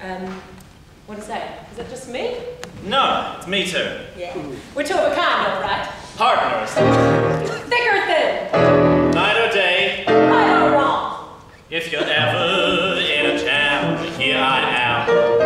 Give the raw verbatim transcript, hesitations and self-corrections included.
Um, what do you say? Is it just me? No, it's me too. Yeah. We're two of a kind, all right? Partners. Thick or thin? Night or day. Right or wrong? If you're ever in a jam, here I am.